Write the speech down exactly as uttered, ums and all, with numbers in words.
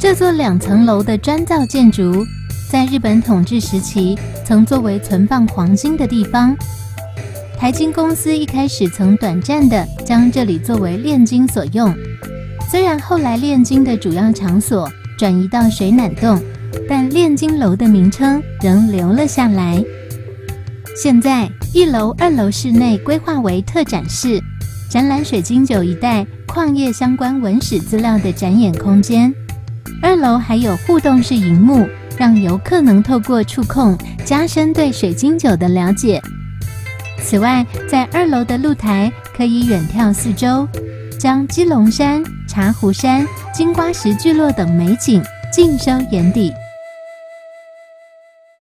这座两层楼的砖造建筑，在日本统治时期曾作为存放黄金的地方。台金公司一开始曾短暂地将这里作为炼金所用，虽然后来炼金的主要场所转移到水湳洞，但炼金楼的名称仍留了下来。现在一楼、二楼室内规划为特展室，展览水晶酒一带矿业相关文史资料的展演空间。二楼还有互动式萤幕，让游客能透过触控加深对水晶酒的了解。此外，在二楼的露台可以远眺四周，将基隆山、茶壶山、金瓜石聚落等美景尽收眼底。